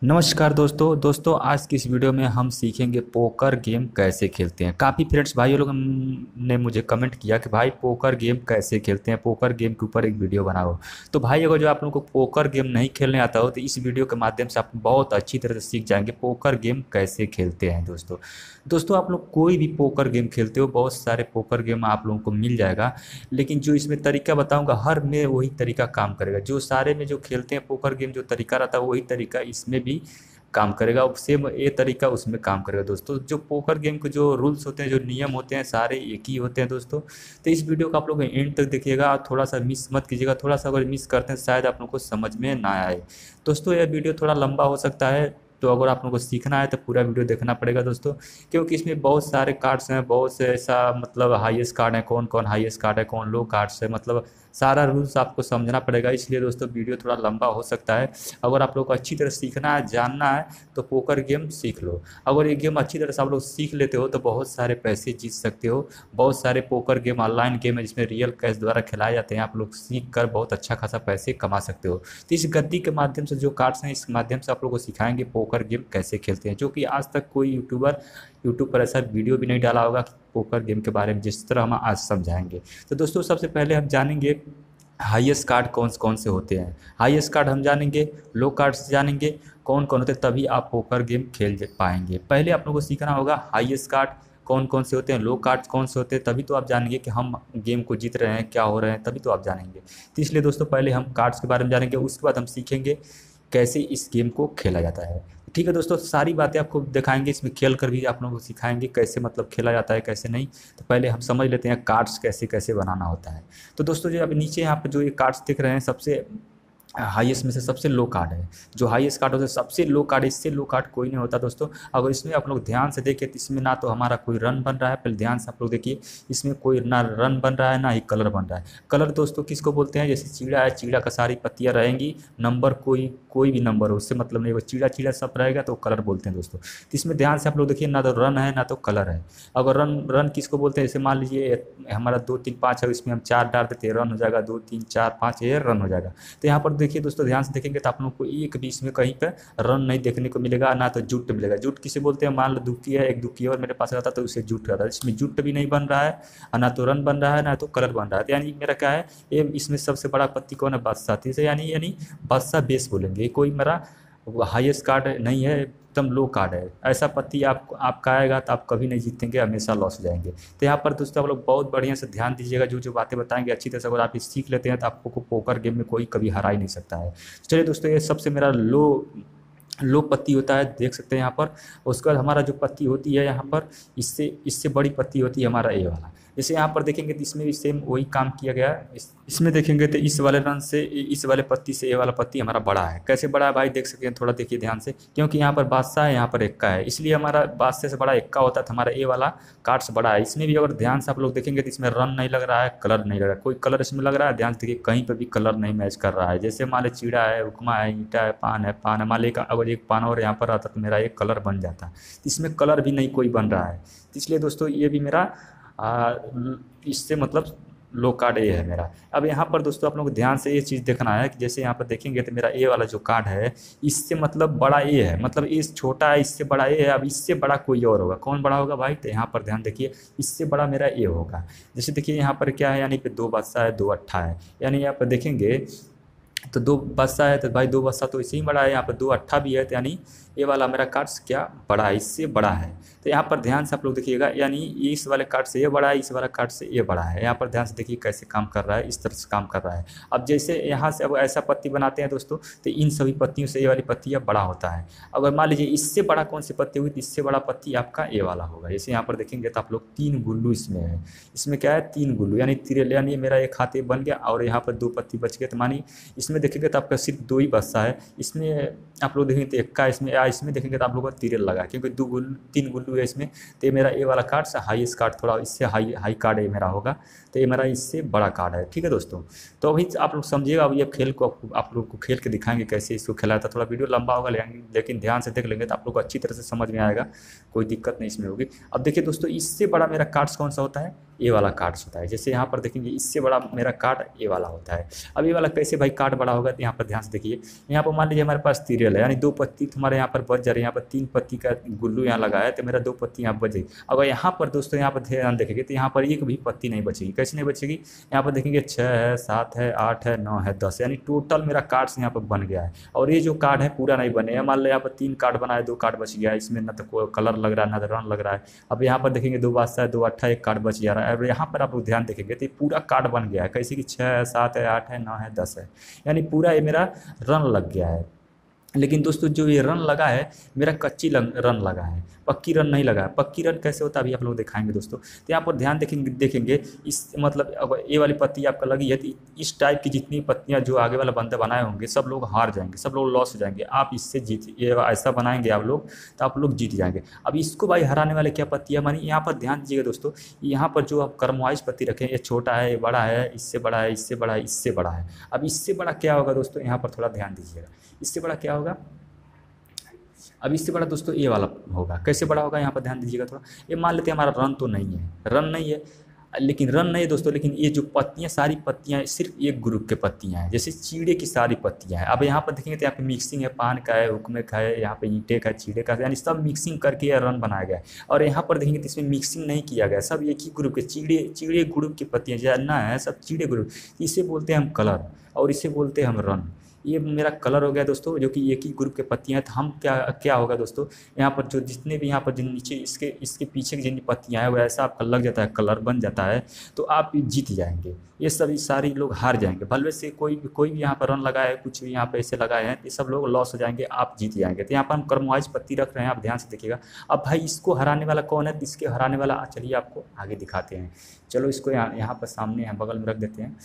नमस्कार दोस्तों आज की इस वीडियो में हम सीखेंगे पोकर गेम कैसे खेलते हैं। काफ़ी फ्रेंड्स भाइयों लोग ने मुझे कमेंट किया कि भाई पोकर गेम कैसे खेलते हैं, पोकर गेम के ऊपर एक वीडियो बनाओ। तो भाई अगर जो आप लोगों को पोकर गेम नहीं खेलने आता हो तो इस वीडियो के माध्यम से आप बहुत अच्छी तरह से सीख जाएंगे पोकर गेम कैसे खेलते हैं। दोस्तों आप लोग कोई भी पोकर गेम खेलते हो, बहुत सारे पोकर गेम आप लोगों को मिल जाएगा, लेकिन जो इसमें तरीका बताऊंगा हर में वही तरीका काम करेगा। जो सारे में जो खेलते हैं पोकर गेम जो तरीका रहता है वही तरीका इसमें भी काम करेगा और सेम ये तरीका उसमें काम करेगा। दोस्तों जो पोकर गेम के जो रूल्स होते हैं, जो नियम होते हैं, सारे एक ही होते हैं दोस्तों। तो इस वीडियो को आप लोग एंड तक देखिएगा और थोड़ा सा मिस मत कीजिएगा। थोड़ा सा अगर मिस करते हैं शायद आप लोग को समझ में ना आए। दोस्तों यह वीडियो थोड़ा लंबा हो सकता है, तो अगर आप लोगों को सीखना है तो पूरा वीडियो देखना पड़ेगा दोस्तों, क्योंकि इसमें बहुत सारे कार्ड्स हैं, बहुत से ऐसा मतलब हाईएस्ट कार्ड है, कौन कौन हाईएस्ट कार्ड है, कौन लो कार्ड्स है, मतलब सारा रूल्स आपको समझना पड़ेगा। इसलिए दोस्तों वीडियो थोड़ा लंबा हो सकता है। अगर आप लोग को अच्छी तरह सीखना है, जानना है, तो पोकर गेम सीख लो। अगर ये गेम अच्छी तरह से आप लोग सीख लेते हो तो बहुत सारे पैसे जीत सकते हो। बहुत सारे पोकर गेम ऑनलाइन गेम है जिसमें रियल कैश द्वारा खिलाए जाते हैं, आप लोग सीख कर बहुत अच्छा खासा पैसे कमा सकते हो। तो इस गद्दी के माध्यम से जो कार्ड्स हैं, इस माध्यम से आप लोग को सिखाएंगे पोकर गेम कैसे खेलते हैं, जो कि आज तक कोई यूट्यूबर यूट्यूब पर ऐसा वीडियो भी नहीं डाला होगा कि पोकर गेम के बारे में जिस तरह हम आज समझाएंगे। तो दोस्तों सबसे पहले हम जानेंगे हाईएस्ट कार्ड कौन कौन से होते हैं। हाईएस्ट कार्ड हम जानेंगे, लो कार्ड्स जानेंगे, कौन कौन होते हैं, तभी आप पोकर गेम खेल पाएंगे। पहले आप लोगों को सीखना होगा हाईएस्ट कार्ड कौन कौन से होते हैं, लो कार्ड्स कौन से होते हैं, तभी तो आप जानेंगे कि हम गेम को जीत रहे हैं, क्या हो रहे हैं, तभी तो आप जानेंगे। तो इसलिए दोस्तों पहले हम कार्ड्स के बारे में जानेंगे, उसके बाद हम सीखेंगे कैसे इस गेम को खेला जाता है। ठीक है दोस्तों, सारी बातें आपको दिखाएंगे, इसमें खेल कर भी आप लोगों को सिखाएंगे कैसे मतलब खेला जाता है कैसे नहीं। तो पहले हम समझ लेते हैं कार्ड्स कैसे कैसे बनाना होता है। तो दोस्तों जो अभी नीचे यहाँ पर जो ये कार्ड्स दिख रहे हैं, सबसे हाईएस्ट में से सबसे लो कार्ड है। जो हाईएस्ट कार्ड होता है सबसे लो कार्ड, इससे लो कार्ड कोई नहीं होता दोस्तों। अगर इसमें आप लोग ध्यान से देखें तो इसमें ना तो हमारा कोई रन बन रहा है, पहले ध्यान से आप लोग देखिए, इसमें कोई ना रन बन रहा है ना ही कलर बन रहा है। कलर दोस्तों किसको बोलते हैं, जैसे चीड़ा है, चीड़ा का सारी पत्तियाँ रहेंगी, नंबर कोई भी नंबर हो उससे मतलब नहीं होगा, चीड़ा चीड़ा सब रहेगा तो कलर बोलते हैं दोस्तों। तो इसमें ध्यान से आप लोग देखिए, ना तो रन है ना तो कलर है। अगर रन किसको बोलते हैं, जैसे मान लीजिए हमारा 2 3 5 है, इसमें हम 4 डाल देते हैं, रन हो जाएगा, 2 3 4 5 ये रन हो जाएगा। तो यहाँ पर देखिए दोस्तों ध्यान से देखेंगे तो आप लोग को एक भी इसमें कहीं पर रन नहीं देखने को मिलेगा, ना तो जुट मिलेगा। जुट किसे बोलते हैं, मान लो दुक्की है, एक दुक्की और मेरे पास रहता तो उसे जुट रहता है। इसमें जुट भी नहीं बन रहा है, ना तो रन बन रहा है ना तो कलर बन रहा है। यानी मेरा क्या है, ये इसमें सबसे बड़ा पत्ती कौन है, बादशाह। इसे यानी बादशाह बेस बोलेंगे। कोई मेरा हाईएस्ट कार्ड नहीं है, एकदम लो कार्ड है। ऐसा पत्ती आपका आएगा तो आप कभी नहीं जीतेंगे, हमेशा लॉस हो जाएंगे। तो यहाँ पर दोस्तों आप लोग बहुत बढ़िया से ध्यान दीजिएगा, जो जो बातें बताएंगे अच्छी तरह से अगर आप सीख लेते हैं तो आपको पोकर गेम में कोई कभी हरा ही नहीं सकता है। चलिए दोस्तों, ये सबसे मेरा लो पत्ती होता है, देख सकते हैं यहाँ पर। उसके बाद हमारा जो पत्ती होती है यहाँ पर, इससे बड़ी पत्ती होती है हमारा ए वाला। जैसे यहाँ पर देखेंगे तो इसमें भी सेम वही काम किया गया है। इसमें देखेंगे तो इस वाले रन से, इस वाले पत्ती से ये वाला पत्ती हमारा बड़ा है। कैसे बड़ा है भाई, देख सकते हैं, थोड़ा देखिए ध्यान से, क्योंकि यहाँ पर बादशाह है, यहाँ पर एक्का है, इसलिए हमारा बादशाह से बड़ा एक्का होता है, तो हमारा ए वाला कार्ड्स बड़ा है। इसमें भी अगर ध्यान से आप लोग देखेंगे तो इसमें रन नहीं लग रहा है, कलर नहीं लग रहा है, कोई कलर इसमें लग रहा है, ध्यान से देखिए कहीं पर भी कलर नहीं मैच कर रहा है। जैसे मान लो चीड़ा है, उपमा है, ईंटा है, पान है, मान लो अगर एक पान और यहाँ पर आता तो मेरा एक कलर बन जाता, इसमें कलर भी नहीं कोई बन रहा है। इसलिए दोस्तों ये भी मेरा इससे मतलब लो कार्ड ए है मेरा। अब यहाँ पर दोस्तों आप लोग को ध्यान से ये चीज़ देखना है कि जैसे यहाँ पर देखेंगे तो मेरा ए वाला जो कार्ड है, इससे मतलब बड़ा ए है, मतलब ए छोटा है, इससे बड़ा ए है। अब इससे बड़ा कोई और होगा, कौन बड़ा होगा भाई, तो यहाँ पर ध्यान देखिए, इससे बड़ा मेरा ए होगा। जैसे देखिए यहाँ पर क्या है, यानी कि 2 बादशाह है, 2 अट्ठा है, यानी यहाँ पर देखेंगे तो 2 बादशाह है तो भाई 2 बादशाह तो इसे ही बड़ा है। यहाँ पर 2 अट्ठा भी है, तो यानी ये वाला मेरा कार्ड क्या बड़ा है, इससे बड़ा है। तो यहाँ पर ध्यान से आप लोग देखिएगा, यानी इस वाले कार्ड से ये बड़ा है, इस वाला कार्ड से ये बड़ा है। यहाँ पर ध्यान से देखिए कैसे काम कर रहा है, इस तरह से काम कर रहा है। अब जैसे यहाँ से अब ऐसा पत्ती बनाते हैं दोस्तों, तो इन सभी पत्तियों से ये वाली पत्तियाँ बड़ा होता है। अगर मान लीजिए इससे बड़ा कौन सी पत्ती हुई, तो इससे बड़ा पत्ती आपका ये वाला होगा। जैसे यहाँ पर देखेंगे तो आप लोग 3 गुल्लू इसमें है, इसमें क्या है 3 गुल्लू, यानी तिरल, यानी मेरा एक हाथे बन गया और यहाँ पर 2 पत्ती बच गए। तो मानी इसमें देखेंगे तो आपका सिर्फ 2 ही बादशाह है, इसमें आप लोग देखेंगे तो एक्का, इसमें देखेंगे तो आप लोगों का तिरल लगा, क्योंकि 3 गुल्लू है इसमें। तो ये मेरा ए वाला कार्ड से हाईएस्ट कार्ड, थोड़ा इससे हाई कार्ड ये मेरा होगा, तो ये मेरा इससे बड़ा कार्ड है। ठीक है दोस्तों, तो अभी आप लोग समझिएगा। अब ये खेल को आप लोग को खेल के दिखाएंगे कैसे इसको खेला जाता है। थोड़ा वीडियो लंबा होगा लेकिन ध्यान से देख लेंगे तो आप लोग को अच्छी तरह से समझ में आएगा, कोई दिक्कत नहीं इसमें होगी। अब देखिए दोस्तों, इससे बड़ा मेरा कार्ड्स कौन सा होता है, ए वाला कार्ड्स होता है। जैसे यहाँ पर देखेंगे इससे बड़ा मेरा कार्ड ए वाला होता है। अब ये वाला कैसे भाई कार्ड बड़ा होगा तो यहाँ पर ध्यान से देखिए, यहाँ पर मान लीजिए हमारे पास तिरल है, यानी 2 पत्ती तुम्हारे यहाँ पर बच जा रही है। यहाँ पर 3 पत्ती का गुल्लू यहाँ लगा है तो मेरा 2 पत्ती यहाँ बच जाएगी। अगर यहाँ पर दोस्तों यहाँ पर ध्यान देखेंगे तो यहाँ पर एक भी पत्ती नहीं बचेगी। कैसे नहीं बचेगी? यहाँ पर देखेंगे 6 है, 7 है, 8 है, 9 है, 10, यानी टोटल मेरा कार्ड्स यहाँ पर बन गया है। और ये जो कार्ड है पूरा नहीं बने, मान लो यहाँ पर 3 कार्ड बना है, 2 कार्ड बच गया है, इसमें ना तो कोई कलर लग रहा है ना तो रन लग रहा है। अब यहाँ पर देखेंगे 2 बादशाह, 2 अट्ठा, 1 कार्ड बच जा रहा है। अब यहाँ पर आप लोग ध्यान देखेंगे तो ये पूरा कार्ड बन गया है। कैसे कि 6 है, 7 है, 8 है, 9 है, 10 है, यानी पूरा ये मेरा रन लग गया है। लेकिन दोस्तों जो ये रन लगा है मेरा कच्ची रन लगा है, पक्की रन नहीं लगा है। पक्की रन कैसे होता है अभी आप लोग दिखाएंगे दोस्तों। तो यहाँ पर ध्यान देखेंगे इस मतलब अब ये वाली पत्ती आपका लगी है तो इस टाइप की जितनी पत्तियाँ जो आगे वाला बंदा बनाए होंगे सब लोग हार जाएंगे, सब लोग लॉस हो जाएंगे। आप इससे जीत, ये ऐसा बनाएंगे आप लोग तो आप लोग जीत जाएंगे। अब इसको भाई हराने वाले क्या पत्ती है, मानी यहाँ पर ध्यान दीजिएगा दोस्तों, यहाँ पर जो आप क्रमवाइज पत्ती रखें, ये छोटा है, ये बड़ा है, इससे बड़ा है, इससे बड़ा है, इससे बड़ा है। अब इससे बड़ा क्या होगा दोस्तों, यहाँ पर थोड़ा ध्यान दीजिएगा, इससे बड़ा क्या होगा। अब इससे बड़ा दोस्तों ये वाला होगा। कैसे बड़ा होगा यहाँ पर ध्यान दीजिएगा थोड़ा। ये मान लेते हैं हमारा रन तो नहीं है, रन नहीं है, लेकिन रन नहीं है दोस्तों, लेकिन ये जो पत्तियाँ सारी पत्तियाँ सिर्फ एक ग्रुप के पत्तियाँ हैं, जैसे चीड़े की सारी पत्तियाँ हैं। अब यहाँ पर देखेंगे तो यहाँ पे मिक्सिंग है, पान का है, हुक्मे का है, यहाँ पे ईंटे का है, चीड़े का है, यानी सब मिक्सिंग करके यह रन बनाया गया है। और यहाँ पर देखेंगे तो इसमें मिक्सिंग नहीं किया गया, सब एक ही ग्रुप के चीड़े ग्रुप की पत्तियाँ जानना है, सब चीड़े ग्रुप। इसे बोलते हैं हम कलर और इसे बोलते हैं हम रन। ये मेरा कलर हो गया दोस्तों, जो कि एक ही ग्रुप के पत्तियाँ हैं। तो हम क्या होगा दोस्तों, यहाँ पर जो जितने भी यहाँ पर जिन नीचे इसके पीछे की जितनी पत्तियाँ हैं वैसा आपका लग जाता है, कलर बन जाता है, तो आप जीत जाएंगे। ये सभी सारी लोग हार जाएंगे। भले से कोई भी यहाँ पर रन लगाए, कुछ भी यहाँ पर ऐसे लगाए हैं, ये सब लोग लॉस हो जाएंगे, आप जीत जाएंगे। तो यहाँ पर हम क्रमवाइज पत्ती रख रहे हैं, आप ध्यान से देखिएगा। अब भाई इसको हराने वाला कौन है, इसके हराने वाला चलिए आपको आगे दिखाते हैं। चलो इसको यहाँ पर सामने बगल में रख देते हैं।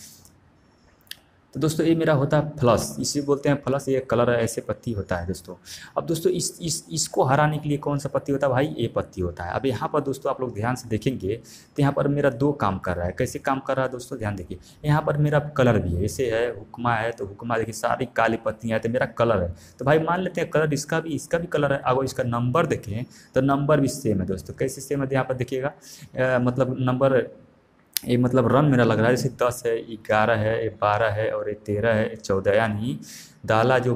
तो दोस्तों ये मेरा होता है फ्लश, इसे बोलते हैं फ्लश, ये कलर ऐसे पत्ती होता है दोस्तों। अब दोस्तों इसको हराने के लिए कौन सा पत्ती होता है भाई, ये पत्ती होता है। अब यहाँ पर दोस्तों आप लोग ध्यान से देखेंगे तो यहाँ पर मेरा 2 काम कर रहा है। कैसे काम कर रहा है दोस्तों, ध्यान देखिए। यहाँ पर मेरा कलर भी है, ऐसे है हुक्मा है, तो हुक्मा देखिए सारी काली पत्तियाँ हैं, तो मेरा कलर है। तो भाई मान लेते हैं कलर इसका भी कलर है। अगर इसका नंबर देखें तो नंबर भी सेम है दोस्तों। कैसे सेम है, यहाँ पर देखिएगा, मतलब नंबर ये मतलब रन मेरा लग रहा है, जैसे 10 है, 11 है, 12 है और 13 है, 14, यानी दाला जो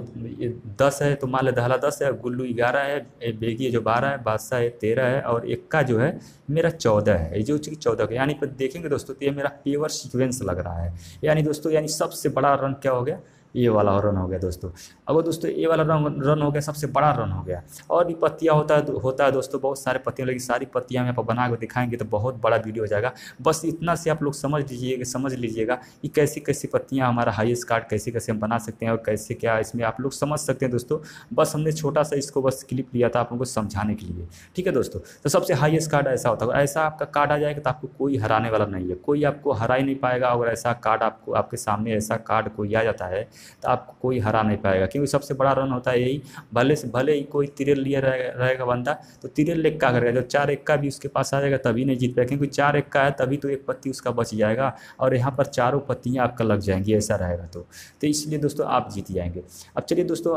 10 है तो मान लो दाला 10 है, गुल्लू 11 है, बेगी जो 12 है, बादशाह है 13 है और इक्का जो है मेरा 14 है। ये जो चीज़ 14 का, यानी पर देखेंगे दोस्तों तो ये मेरा पेवर सीक्वेंस लग रहा है। यानी दोस्तों यानी सबसे बड़ा रन क्या हो गया, ये वाला रन हो गया दोस्तों। अब दोस्तों ये वाला रन हो गया, सबसे बड़ा रन हो गया। और भी पत्तियाँ होता है दोस्तों, बहुत सारे पत्तियाँ, लेकिन सारी पत्तियाँ यहाँ पर बना के दिखाएंगे तो बहुत बड़ा वीडियो हो जाएगा। बस इतना से आप लोग समझ लीजिएगा कि कैसी कैसी पत्तियाँ, हमारा हाईएस्ट कार्ड कैसे हम बना सकते हैं और कैसे क्या इसमें आप लोग समझ सकते हैं दोस्तों। बस हमने छोटा सा इसको बस क्लिप लिया था आप लोगों को समझाने के लिए, ठीक है दोस्तों। तो सबसे हाईएस्ट कार्ड ऐसा होता है, ऐसा आपका कार्ड आ जाएगा तो आपको कोई हराने वाला नहीं है, कोई आपको हरा ही नहीं पाएगा। अगर ऐसा कार्ड आपके सामने ऐसा कार्ड कोई आ जाता है तो आपको कोई हरा नहीं पाएगा, क्योंकि सबसे बड़ा रन होता है यही। भले ही कोई तिरल लिए रहेगा बंदा, तो तिरल लेग क्या करेगा, जब 4 1 का भी उसके पास आ जाएगा तभी नहीं जीत पाएगा, क्योंकि 4 1 का है तभी तो एक पत्ती उसका बच जाएगा और यहाँ पर चारों पत्तियाँ आपका लग जाएंगी, ऐसा रहेगा तो इसलिए दोस्तों आप जीत जाएंगे। अब चलिए दोस्तों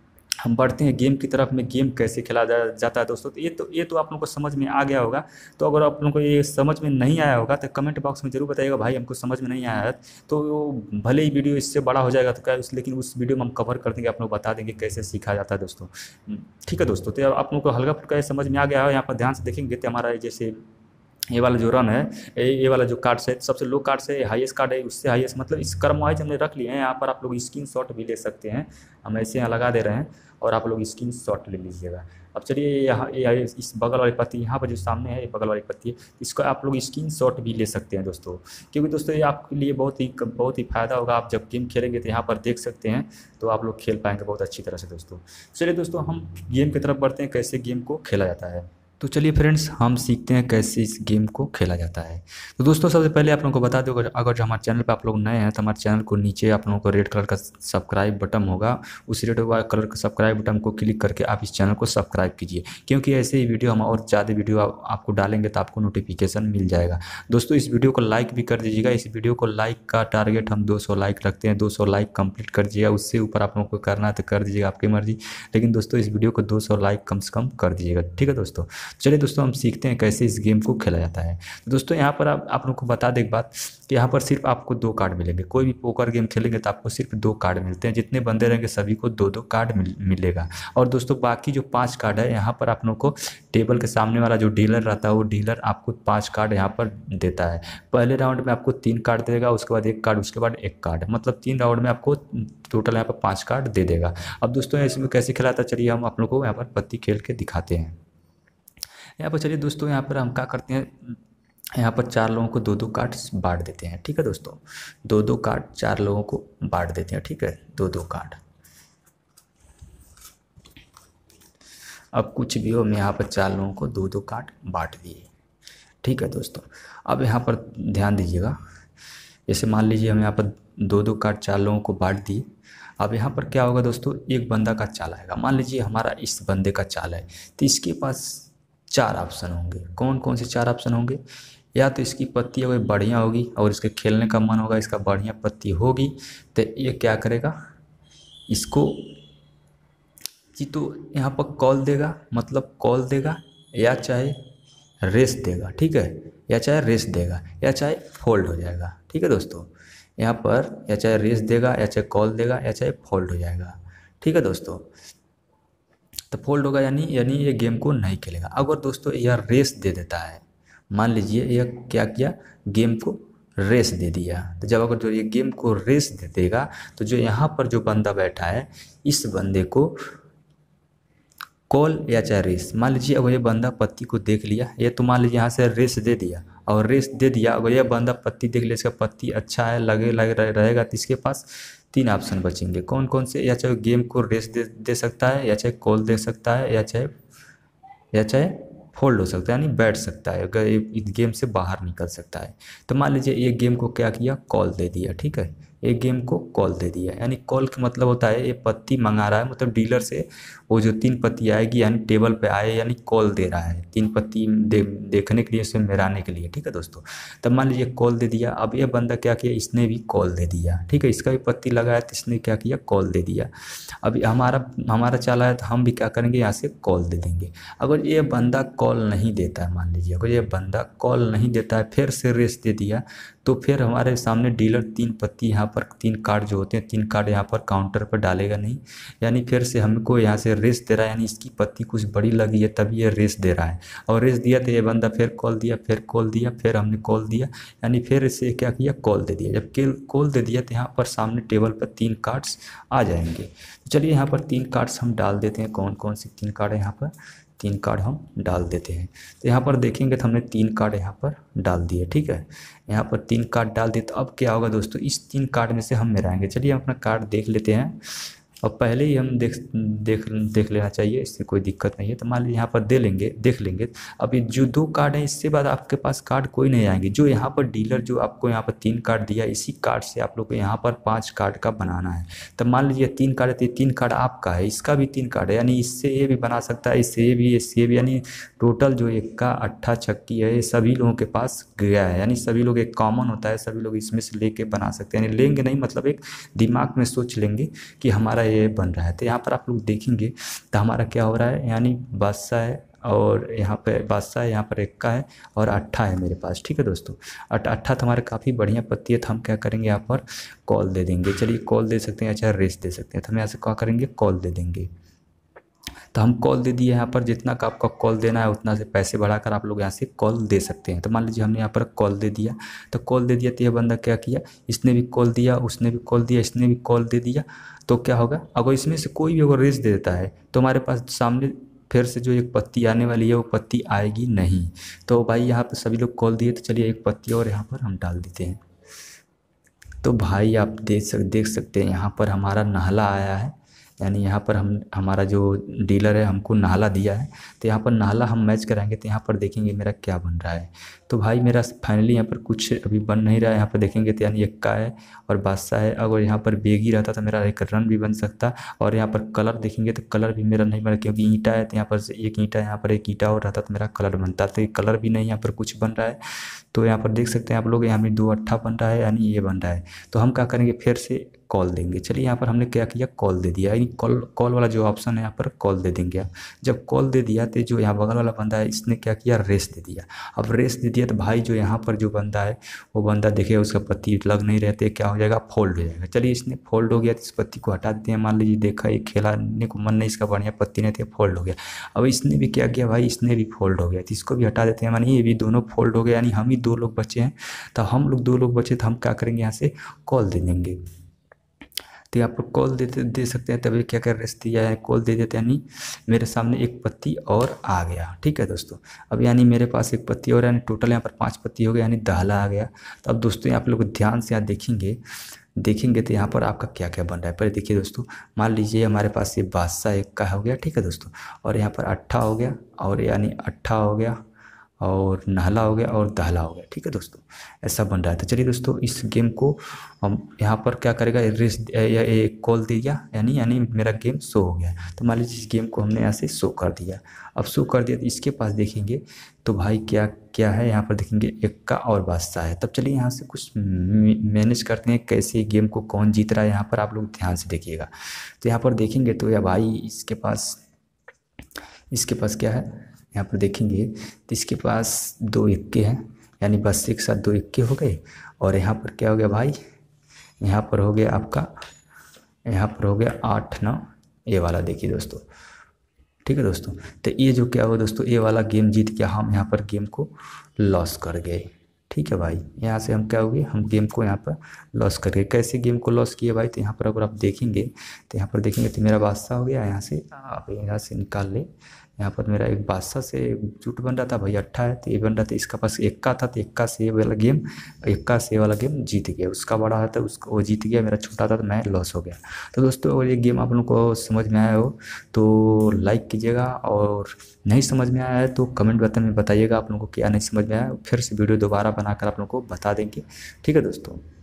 हम बढ़ते हैं गेम की तरफ में। गेम कैसे खेला जाता है दोस्तों, तो ये तो आप लोगों को समझ में आ गया होगा। तो अगर आप लोगों को ये समझ में नहीं आया होगा तो कमेंट बॉक्स में ज़रूर बताइएगा भाई हमको समझ में नहीं आया है। तो भले ही वीडियो इससे बड़ा हो जाएगा तो क्या, लेकिन उस वीडियो में हम कवर कर देंगे, आप लोग बता देंगे कैसे सीखा जाता है दोस्तों, ठीक है दोस्तों। तो आप लोगों को हल्का फुल्का समझ में आ गया है। यहाँ पर ध्यान से देखेंगे तो हमारा जैसे ये वाला जो रन है, ये वाला जो कार्ड है सबसे लो कार्ड से हाईएस्ट कार्ड है, उससे हाईएस्ट, मतलब इस क्रमवाइज हमने रख लिए हैं। यहाँ पर आप लोग स्क्रीनशॉट भी ले सकते हैं, हम ऐसे यहाँ लगा दे रहे हैं और आप लोग स्क्रीनशॉट ले लीजिएगा। अब चलिए यहाँ इस बगल वाली पत्ती, यहाँ पर जो सामने है ये बगल वाली पत्ती है, इसको आप लोग स्क्रीनशॉट भी ले सकते हैं दोस्तों, क्योंकि दोस्तों ये आपके लिए बहुत ही फ़ायदा होगा। आप जब गेम खेलेंगे तो यहाँ पर देख सकते हैं, तो आप लोग खेल पाएंगे बहुत अच्छी तरह से दोस्तों। चलिए दोस्तों हम गेम की तरफ बढ़ते हैं, कैसे गेम को खेला जाता है। तो चलिए फ्रेंड्स हम सीखते हैं कैसे इस गेम को खेला जाता है। तो दोस्तों सबसे पहले आप लोगों को बता दो, अगर जो हमारे चैनल पे आप लोग नए हैं तो हमारे चैनल को नीचे आप लोगों को रेड कलर का सब्सक्राइब बटन होगा, उस रेड कलर का सब्सक्राइब बटन को क्लिक करके आप इस चैनल को सब्सक्राइब कीजिए, क्योंकि ऐसे ही वीडियो हम और ज़्यादा वीडियो आपको डालेंगे तो आपको नोटिफिकेशन मिल जाएगा। दोस्तों इस वीडियो को लाइक भी कर दीजिएगा, इस वीडियो को लाइक का टारगेट हम 200 लाइक रखते हैं, 200 लाइक कंप्लीट कर दीजिएगा। उससे ऊपर आप लोगों को करना है तो कर दीजिएगा, आपकी मर्जी, लेकिन दोस्तों इस वीडियो को 200 लाइक कम से कम कर दीजिएगा, ठीक है दोस्तों। चलिए दोस्तों, हम सीखते हैं कैसे इस गेम को खेला जाता है। तो दोस्तों यहाँ पर आप लोग को बता दें एक बात कि यहाँ पर सिर्फ आपको 2 कार्ड मिलेंगे। कोई भी पोकर गेम खेलेंगे तो आपको सिर्फ 2 कार्ड मिलते हैं। जितने बंदे रहेंगे सभी को 2-2 कार्ड मिलेगा। और दोस्तों बाकी जो 5 कार्ड है यहाँ पर आप लोग को टेबल के सामने वाला जो डीलर रहता है वो डीलर आपको 5 कार्ड यहाँ पर देता है। पहले राउंड में आपको 3 कार्ड देगा, उसके बाद 1 कार्ड, उसके बाद 1 कार्ड, मतलब 3 राउंड में आपको टोटल यहाँ पर 5 कार्ड दे देगा। अब दोस्तों इसमें कैसे खिलाता, चलिए हम आप लोग को यहाँ पर पत्ती खेल के दिखाते हैं। यहाँ पर चलिए दोस्तों, यहाँ पर हम क्या करते हैं, यहाँ पर 4 लोगों को 2-2 कार्ड बांट देते हैं। ठीक है दोस्तों, 2-2 कार्ड 4 लोगों को बांट देते हैं। ठीक है, 2-2 कार्ड। अब कुछ भी हो, मैं यहाँ पर 4 लोगों को 2-2 कार्ड बांट दिए। ठीक है दोस्तों, अब यहाँ पर ध्यान दीजिएगा, जैसे मान लीजिए हम यहाँ पर 2-2 कार्ड 4 लोगों को बांट दिए। अब यहाँ पर क्या होगा दोस्तों, एक बंदा का चाल आएगा। मान लीजिए हमारा इस बंदे का चाल है, तो इसके पास 4 ऑप्शन होंगे। कौन कौन से 4 ऑप्शन होंगे? या तो इसकी पत्ती अगर बढ़िया होगी और इसके खेलने का मन होगा, इसका बढ़िया पत्ती होगी, तो ये क्या करेगा, इसको जी तो यहाँ पर कॉल देगा, मतलब कॉल देगा, या चाहे रेस देगा। ठीक है, या चाहे रेस देगा, या चाहे फोल्ड हो जाएगा। ठीक है दोस्तों, यहाँ पर या चाहे रेस देगा, या चाहे कॉल देगा, या चाहे फोल्ड हो जाएगा। ठीक है दोस्तों, तो फोल्ड होगा यानी ये गेम को नहीं खेलेगा। अगर दोस्तों यह रेस दे देता है, मान लीजिए यह क्या किया, गेम को रेस दे दिया, तो जब अगर जो ये गेम को रेस दे देगा तो जो यहाँ पर जो बंदा बैठा है, इस बंदे को कॉल या चाहे रेस, मान लीजिए अगर ये बंदा पत्ती को देख लिया, ये तो मान लीजिए यहाँ से रेस दे दिया, और रेस दे दिया, अगर ये बंदा पत्ती देख लिया, इसका पत्ती अच्छा है, लगे रहेगा, तो इसके पास 3 ऑप्शन बचेंगे। कौन कौन से? या चाहे गेम को रेस दे सकता है, या चाहे कॉल दे सकता है, या चाहे फोल्ड हो सकता है, यानी बैठ सकता है, अगर इस गेम से बाहर निकल सकता है। तो मान लीजिए ये गेम को क्या किया, कॉल दे दिया। ठीक है, एक गेम को कॉल दे दिया, यानी कॉल का मतलब होता है ये पत्ती मंगा रहा है, मतलब डीलर से वो जो 3 पत्ती आएगी यानी टेबल पे आए, यानी कॉल दे रहा है 3 पत्ती देखने के लिए, उसे मेराने के लिए। ठीक है दोस्तों, तब मान लीजिए कॉल दे दिया। अब ये बंदा क्या किया, इसने भी कॉल दे दिया। ठीक है, इसका भी पत्ती लगाया तो इसने क्या किया, कॉल दे दिया। अब हमारा चाला है तो हम भी क्या करेंगे, यहाँ से कॉल दे देंगे। अगर ये बंदा कॉल नहीं देता है, मान लीजिए अगर ये बंदा कॉल नहीं देता है, फिर से रेस दे दिया, तो फिर हमारे सामने डीलर 3 पत्ती यहाँ पर 3 कार्ड जो होते हैं, 3 कार्ड यहाँ पर काउंटर पर डालेगा नहीं, यानी फिर से हमको यहाँ से रेस दे रहा है, यानी इसकी पत्ती कुछ बड़ी लगी है तभी ये रेस दे रहा है। और रेस दिया तो ये बंदा फिर कॉल दिया, फिर कॉल दिया, फिर हमने कॉल दिया, यानी फिर इसे क्या किया, कॉल दे दिया। जब कॉल दे दिया तो यहाँ पर सामने टेबल पर 3 कार्ड्स आ जाएंगे। तो चलिए यहाँ पर 3 कार्ड्स हम डाल देते हैं। कौन कौन से 3 कार्ड है, यहाँ पर 3 कार्ड हम डाल देते हैं। तो यहाँ पर देखेंगे तो हमने 3 कार्ड यहाँ पर डाल दिए। ठीक है, यहाँ पर 3 कार्ड डाल दिए। तो अब क्या होगा दोस्तों, इस 3 कार्ड में से हम मिलाएंगे। चलिए हम अपना कार्ड देख लेते हैं, और पहले ही हम देख लेना चाहिए, इससे कोई दिक्कत नहीं है। तो मान लीजिए यहाँ पर देख लेंगे। अब ये जो 2 कार्ड है, इससे बाद आपके पास कार्ड कोई नहीं आएंगे। जो यहाँ पर डीलर जो आपको यहाँ पर 3 कार्ड दिया, इसी कार्ड से आप लोग को यहाँ पर 5 कार्ड का बनाना है। तो मान लीजिए 3 कार्ड है, तो 3 कार्ड आपका है, इसका भी 3 कार्ड है, यानी इससे ये भी बना सकता है, इससे ये भी, इससे ये भी, यानी टोटल जो 1 का 8 छक्की है, ये सभी लोगों के पास गया है। यानी सभी लोग, एक कॉमन होता है, सभी लोग इसमें से लेके बना सकते हैं। यानी लेंगे नहीं, मतलब एक दिमाग में सोच लेंगे कि हमारा ये बन रहा है। तो यहाँ पर आप लोग देखेंगे तो हमारा क्या हो रहा है, यानी बादशाह है, और यहाँ पे बादशाह है, यहाँ पर 1 का है, और 8 है मेरे पास। ठीक है दोस्तों, 8 तो हमारे काफ़ी बढ़िया पत्ती है। तो हम क्या करेंगे, यहाँ पर कॉल दे देंगे। चलिए कॉल दे सकते हैं, चाहे रेस दे सकते हैं। तो हम यहाँ से क्या करेंगे, कॉल दे देंगे। तो हम कॉल दे दिए। यहाँ पर जितना का आपका कॉल देना है उतना से पैसे बढ़ाकर आप लोग यहाँ से कॉल दे सकते हैं। तो मान लीजिए हमने यहाँ पर कॉल दे दिया। तो कॉल दे दिया तो ये बंदा क्या किया, इसने भी कॉल दिया, उसने भी कॉल दिया, इसने भी कॉल दे दिया। तो क्या होगा, अगर इसमें से कोई भी अगर रेस दे देता है तो हमारे पास सामने फिर से जो एक पत्ती आने वाली है वो पत्ती आएगी नहीं। तो भाई यहाँ पर सभी लोग कॉल दिए, तो चलिए एक पत्ती और यहाँ पर हम डाल देते हैं। तो भाई आप देख सकते हैं यहाँ पर हमारा नाला आया है, यानी यहाँ पर हमारा जो डीलर है हमको नाला दिया है। तो यहाँ पर नाला हम मैच कराएंगे, तो यहाँ पर देखेंगे मेरा क्या बन रहा है। तो भाई मेरा फाइनली यहाँ पर कुछ अभी बन नहीं रहा है। यहाँ पर देखेंगे तो यानी 1 का है और बादशाह है। अगर यहाँ पर बेगी रहता तो मेरा एक रन भी बन सकता। और यहाँ पर कलर देखेंगे तो कलर भी मेरा नहीं बना, क्योंकि ईंटा है। तो यहाँ पर से 1 ईंटा, यहाँ पर 1 ईंटा और रहता तो मेरा कलर बनता। तो कलर भी नहीं यहाँ पर कुछ बन रहा है। तो यहाँ पर देख सकते हैं आप लोग, यहाँ में 2 8 बन रहा है, यानी ये बन रहा है। तो हम क्या करेंगे, फिर से कॉल देंगे। चलिए यहाँ पर हमने क्या किया, कॉल दे दिया, यानी कॉल कॉल वाला जो ऑप्शन है यहाँ पर कॉल दे देंगे आप। जब कॉल दे दिया तो जो यहाँ बगल वाला बंदा है इसने क्या किया, रेस दे दिया। अब रेस दे दिया तो भाई जो यहाँ पर जो बंदा है वो बंदा देखिए उसका पत्ती लग नहीं रहते, क्या हो जाएगा, फोल्ड हो जाएगा। चलिए इसने फोल्ड हो गया तो इस पत्ती को हटा देते हैं। मान लीजिए देखा ये खेलने को मन नहीं इसका, बढ़िया पत्ती नहीं थे, फोल्ड हो गया। अब इसने भी क्या किया भाई, इसने भी फोल्ड हो गया तो इसको भी हटा देते हैं। मानिए ये भी दोनों फोल्ड हो गया, यानी हम ही 2 लोग बचे हैं। तो हम लोग 2 लोग बचे तो हम क्या करेंगे, यहाँ से कॉल दे देंगे। तो यहाँ पर कॉल दे सकते हैं। तभी क्या कर रहे थे, या कॉल दे देते हैं, यानी मेरे सामने एक पत्ती और आ गया। ठीक है दोस्तों, अब यानी मेरे पास एक पत्ती और, यानी टोटल यहाँ पर 5 पत्ती हो गया, यानी दहला आ गया। तो अब दोस्तों आप लोग ध्यान से यहाँ देखेंगे तो यहाँ पर आपका क्या क्या बन रहा है। पहले देखिए दोस्तों, मान लीजिए हमारे पास ये बादशाह एक का हो गया, ठीक है दोस्तों, और यहाँ पर अट्ठा हो गया, और यानी अट्ठा हो गया, और नहला हो गया, और दहला हो गया। ठीक है दोस्तों, ऐसा बन रहा है। तो चलिए दोस्तों इस गेम को हम यहाँ पर क्या करेगा, रेस या कॉल दे दिया, यानी मेरा गेम शो हो गया। तो मान लीजिए इस गेम को हमने यहाँ से शो कर दिया। अब शो कर दिया तो इसके पास देखेंगे तो भाई क्या क्या है, यहाँ पर देखेंगे इक्का और बादशाह है। तब चलिए यहाँ से कुछ मैनेज करते हैं, कैसे गेम को कौन जीत रहा है, यहाँ पर आप लोग ध्यान से देखिएगा। तो यहाँ पर देखेंगे तो या भाई इसके पास क्या है, यहाँ पर देखेंगे तो इसके पास 2 इक्के हैं, यानी बस एक साथ 2 इक्के हो गए। और यहाँ पर क्या हो गया भाई, यहाँ पर हो गया आपका, यहाँ पर हो गया 8-9, ये वाला देखिए दोस्तों। ठीक है दोस्तों, तो ये जो क्या हुआ दोस्तों, ये वाला गेम जीत गया, हम यहाँ पर गेम को लॉस कर गए। ठीक है भाई, यहाँ से हम क्या हो गए, हम गेम को यहाँ पर लॉस कर गए। कैसे गेम को लॉस किए भाई, तो यहाँ पर अगर आप देखेंगे तो यहाँ पर देखेंगे तो मेरा बादशाह हो गया, यहाँ से आप यहाँ से निकाल ले। यहाँ पर मेरा एक बादशाह से जुट बन रहा था भाई, अट्ठा है तो ये बन रहा था, इसका पास इक्का था तो इक्का से ये वाला गेम जीत गया। उसका बड़ा है तो उसको वो जीत गया, मेरा छोटा था तो मैं लॉस हो गया। तो दोस्तों अगर ये गेम आप लोगों को समझ में आया हो तो लाइक कीजिएगा, और नहीं समझ में आया है तो कमेंट बटन में बताइएगा आप लोगों को क्या नहीं समझ में आया, फिर से वीडियो दोबारा बनाकर आप लोगों को बता देंगे। ठीक है दोस्तों।